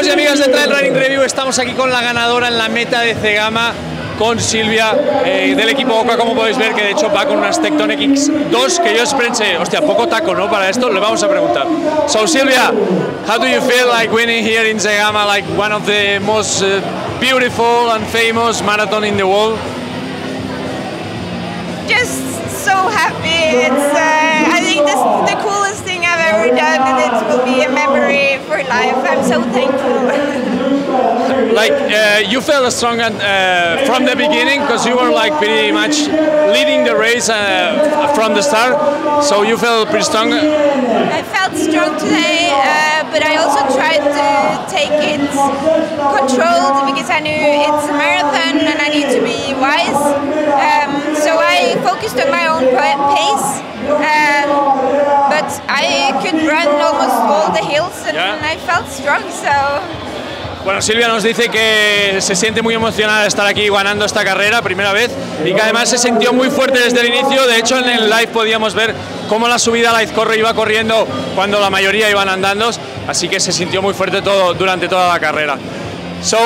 Amigos y amigas de Trail Running Review, estamos aquí con la ganadora en la meta de Cegama, con Silvia del equipo Oka, como podéis ver, que de hecho va con unas Tectonic X2, que yo pensé, hostia, poco taco, ¿no? Para esto, le vamos a preguntar. So Silvia, how do you feel like winning here in Cegama, like one of the most beautiful and famous marathon in the world? Just so happy. It's I think this is the coolest thing I've ever done, and it will be a memory for life. I'm so thankful. Like you felt strong from the beginning, because you were like pretty much leading the race from the start, so you felt pretty strong. I felt strong today, but I also tried to take it controlled, because I knew it's a marathon and I need to be wise. So I focused on my own pace, but I could run almost all the hills, and I felt strong. So. Bueno, Silvia nos dice que se siente muy emocionada de estar aquí ganando esta carrera, primera vez, y que además se sintió muy fuerte desde el inicio. De hecho, en el live podíamos ver cómo la subida a la Izcorre iba corriendo cuando la mayoría iban andando, así que se sintió muy fuerte durante toda la carrera. So,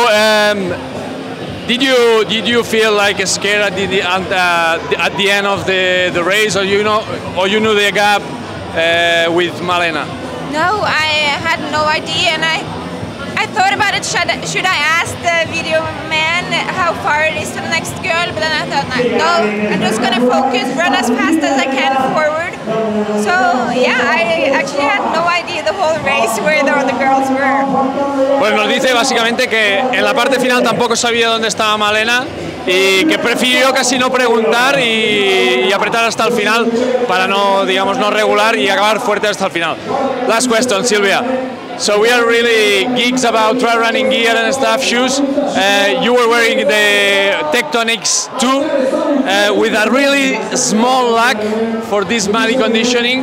did you feel like scared at the end of the race, or you knew the gap with Malena? No, I had no idea, and I thought about it, should I ask the video man how far it is to the next girl, but then I thought, no, I'm just going to focus, run as fast as I can forward. So yeah, I actually had no idea the whole race where the other girls were. Pues nos dice básicamente que en la parte final tampoco sabía dónde estaba Malena, y que prefirió casi no preguntar y apretar hasta el final para no, digamos, no regular y acabar fuerte hasta el final. Last question, Silvia. So we are really geeks about trail running gear and stuff, shoes. You were wearing the Tectonics 2 with a really small lag for this muddy conditions.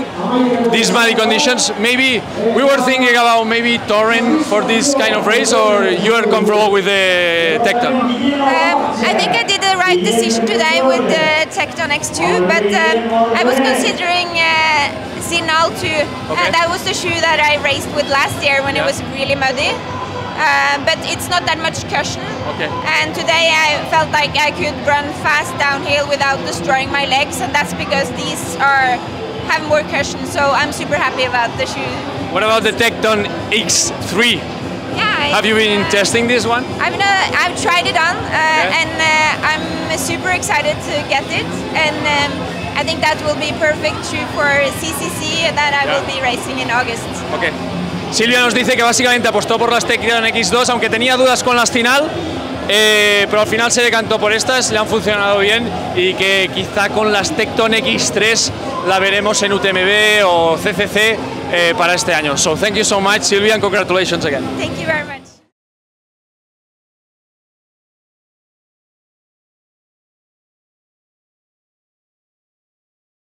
Maybe we were thinking about maybe touring for this kind of race, or you are comfortable with the Tecton? I think I did the right decision today with the Tecton X2, but I was considering Zinal 2. That was the shoe that I raced with last year when it was really muddy. But it's not that much cushion. And today I felt like I could run fast downhill without destroying my legs, and that's because these have more cushion, so I'm super happy about the shoe. What about the Tecton X3? Have you been testing this one? I've tried it on, and I'm super excited to get it, and I think that will be perfect shoe for CCC that I will be racing in August. Okay. Silvia nos dice que básicamente apostó por las Tecton X2, aunque tenía dudas con las final, pero al final se decantó por estas, le han funcionado bien, y que quizá con las Tecton X3 la veremos en UTMB o CCC para este año. So thank you so much, Silvia, and congratulations again. Thank you very much.